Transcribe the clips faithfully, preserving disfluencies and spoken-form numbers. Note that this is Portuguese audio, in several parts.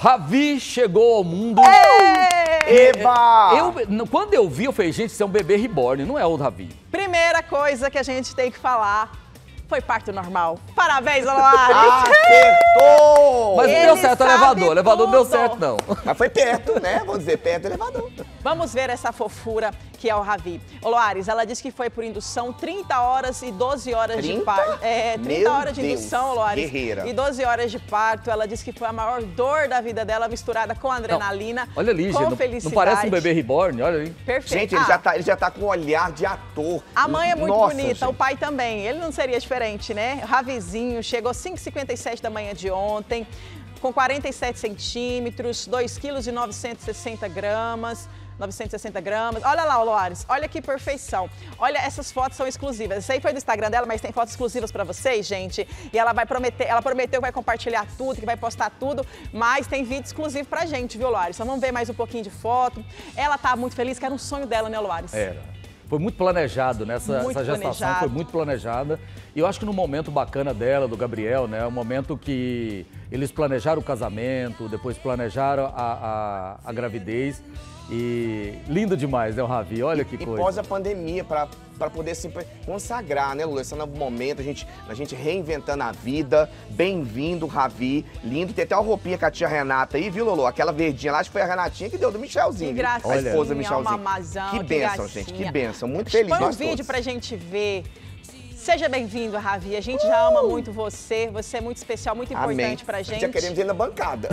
Ravi chegou ao mundo. Eba! Eu, quando eu vi, eu falei, gente, isso é um bebê reborn, não é o Ravi. Primeira coisa que a gente tem que falar foi parto normal. Parabéns, Loares! Acertou! Mas não Ele deu certo o sabe elevador, o elevador não deu tudo. certo, não. Mas foi perto, né? Vamos dizer, perto do elevador. Vamos ver essa fofura que é o Ravi. Ô, Loares, ela disse que foi por indução trinta horas e doze horas trinta? de parto. É, trinta Meu horas de Deus, indução, Loares. guerreira. E doze horas de parto. Ela disse que foi a maior dor da vida dela, misturada com adrenalina, Olha ali, com gente, não, felicidade. não parece um bebê reborn? Olha aí. Perfeito. Gente, ele, Ah, já tá, ele já tá com um olhar de ator. A mãe é muito Nossa, bonita, gente. o pai também. Ele não seria diferente, né? Ravizinho, chegou às cinco e cinquenta e sete da manhã de ontem, com quarenta e sete centímetros, dois quilos e novecentos e sessenta gramas. novecentos e sessenta gramas. Olha lá, Loares, olha que perfeição. Olha, essas fotos são exclusivas. Isso aí foi do Instagram dela, mas tem fotos exclusivas pra vocês, gente. E ela vai prometer, ela prometeu que vai compartilhar tudo, que vai postar tudo, mas tem vídeo exclusivo pra gente, viu, Loares? Então vamos ver mais um pouquinho de foto. Ela tá muito feliz, que era um sonho dela, né, Loares? Era. Foi muito planejado, né? Essa, Muito essa gestação planejado. foi muito planejada. E eu acho que no momento bacana dela, do Gabriel, né? É um momento que eles planejaram o casamento, depois planejaram a, a, a gravidez. E lindo demais, né, o Ravi? Olha que E coisa. pós a pandemia, para para poder se consagrar, né, Lula? Esse novo momento, a gente, a gente reinventando a vida. Bem-vindo, Ravi. Lindo. Tem até uma roupinha com a tia Renata aí, viu, Lulu? Aquela verdinha lá, acho que foi a Renatinha que deu do Michelzinho. Que viu? gracinha, A esposa do uma Michelzinho. mamazão, Que que bênção, gracinha. gente. Que bênção. Muito feliz, Põe um nós vídeo todos. pra gente ver. Seja bem-vindo, Ravi. A gente já ama muito você. Você é muito especial, muito importante Amém. pra gente. Já queremos ir na bancada.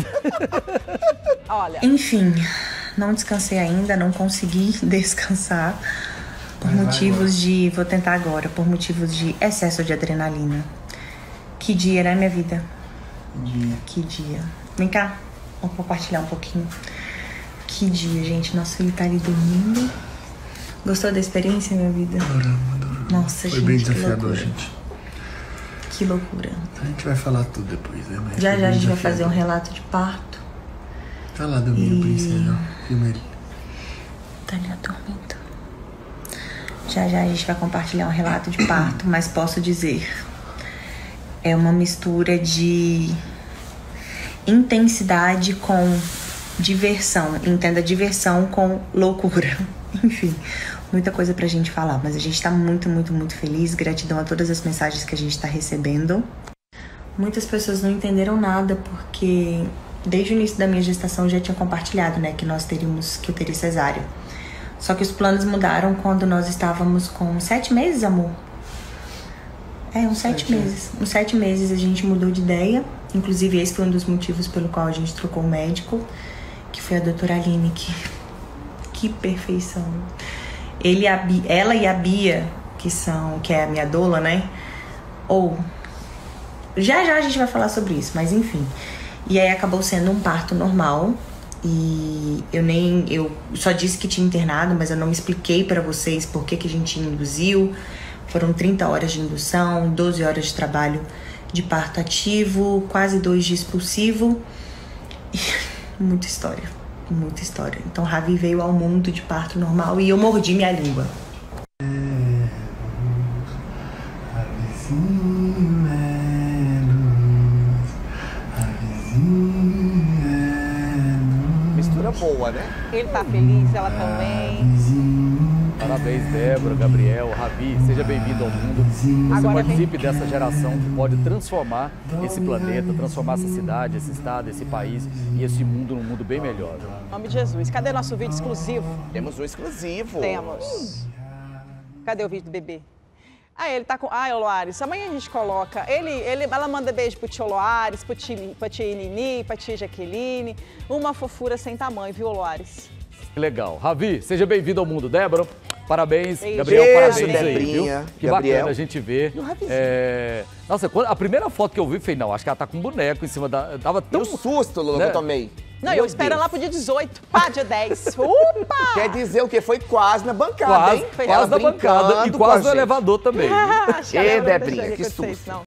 Olha, Enfim, não descansei ainda, não consegui descansar por motivos de... Vou tentar agora, por motivos de excesso de adrenalina. Que dia, né, minha vida? Dia. Que dia. Vem cá, vamos compartilhar um pouquinho. Que dia, gente. Nosso filho tá ali dormindo. Gostou da experiência, minha vida? Adoramos, adoramos. Nossa, Foi gente, bem que desafiador, loucura. gente. Que loucura. A gente vai falar tudo depois, né, mãe? Já Foi já a bem gente vai fazer um desafiador. relato de parto. Tá lá dormindo, E- princesa. Primeiro. Tá ali dormindo. Já já a gente vai compartilhar um relato de parto, mas posso dizer, é uma mistura de intensidade com diversão. Entenda, diversão com loucura. Enfim, muita coisa pra gente falar, mas a gente tá muito, muito, muito feliz. Gratidão a todas as mensagens que a gente tá recebendo. Muitas pessoas não entenderam nada, porque desde o início da minha gestação eu já tinha compartilhado, né, que nós teríamos, que eu teria cesárea. Só que os planos mudaram quando nós estávamos com sete meses, amor. É, uns sete, Sete meses. Uns sete meses a gente mudou de ideia. Inclusive, esse foi um dos motivos pelo qual a gente trocou o médico, que foi a doutora Aline, que... Que perfeição. Ele, a Bia, ela e a Bia, que são, que é a minha doula, né? Ou... Já já a gente vai falar sobre isso, mas enfim. E aí acabou sendo um parto normal. E eu nem... Eu só disse que tinha internado, mas eu não expliquei pra vocês por que, que a gente induziu. Foram trinta horas de indução, doze horas de trabalho de parto ativo, quase dois de expulsivo. E muita história, muita história. Então Ravi veio ao mundo de parto normal e eu mordi minha língua. Mistura boa, né? ele tá feliz, ela também. Parabéns, Débora, Gabriel, Ravi, seja bem-vindo ao mundo. Você Agora participe dessa geração que pode transformar esse planeta, transformar essa cidade, esse estado, esse país e esse mundo num mundo bem melhor. Em nome de Jesus. Cadê nosso vídeo exclusivo? Temos um exclusivo. Temos. Cadê o vídeo do bebê? Ah, ele tá com... Ah, Loares, amanhã a gente coloca... Ele, ele, ela manda beijo pro tio Loares, pro tio, pra tia Nini, pra tia Jaqueline. Uma fofura sem tamanho, viu, Loares? Que legal. Ravi, seja bem-vindo ao mundo. Débora, parabéns. Beijo. Gabriel, Beijo, parabéns aí, Debrinha. viu? Que Gabriel. bacana a gente ver. E o Ravizinho. É... Nossa, quando- a primeira foto que eu vi, eu falei, não, acho que ela tá com um boneco em cima da... Tava E tão... o susto, Lula, né? que eu tomei. Não, Meu eu espero Deus. lá pro dia dezoito. Pá, dia dez. Opa! Quer dizer o quê? Foi quase na bancada, Quase, hein? quase Ela na bancada e brincando com a quase no gente. elevador também. Acho que Ê, ela não Debrinha, deixaria que acontecer isso, susto. não.